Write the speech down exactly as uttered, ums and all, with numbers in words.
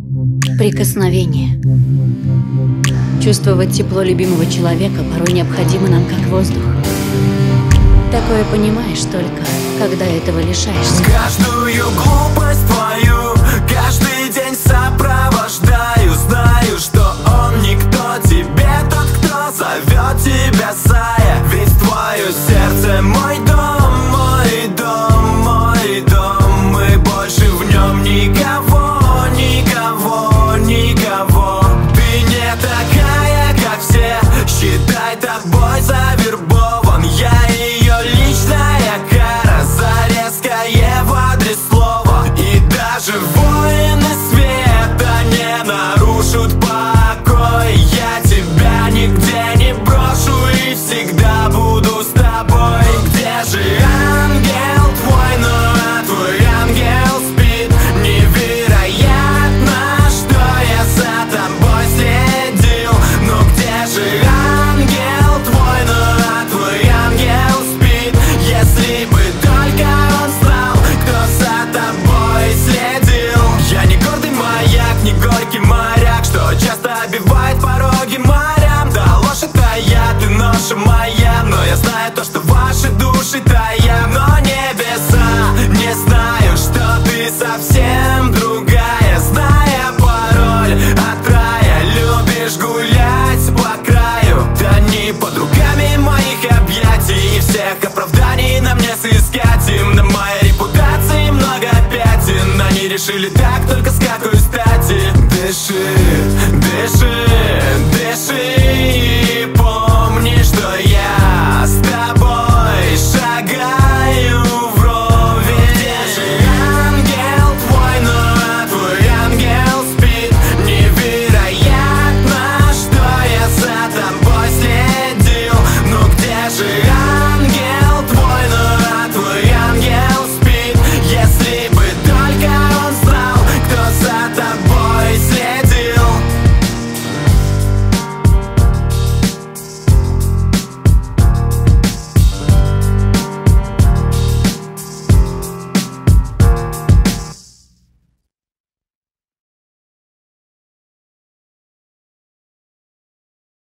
Прикосновение. Чувствовать тепло любимого человека порой необходимо нам как воздух. Такое понимаешь только, когда этого лишаешься. Каждую глупость твою, каждый день сопровождаю. Знаю, что он никто тебе, тот, кто зовет тебя Сая. Ведь твое сердце мой дом, мой дом, мой дом. Мы больше в нем никого, никого, никого. Ты не такая, как все, считай, тобой завербован. Я ее личная кара за резкое в адрес слова. И даже воины света не нарушат покой. Я тебя нигде не брошу и всегда буду с тобой. Где же ангел твой, но твой ангел спит? Невероятно, что я за тобой следил. Но где же ангел твой, но твой ангел спит? Если бы только он знал, кто за тобой следил. Я не гордый маяк, не горький моряк, что часто обивает пороги морям. Да ложь это я, ты ноша моя, но я знаю то, что ваши души таят. Но небеса не знаю, что ты совсем другая. Зная пароль от рая, любишь гулять по краю. Да не под руками моих объятий, и всех оправданий нам не сыскать. Им на моей репутации много пятен. Они решили так, только с какой стати. Дыши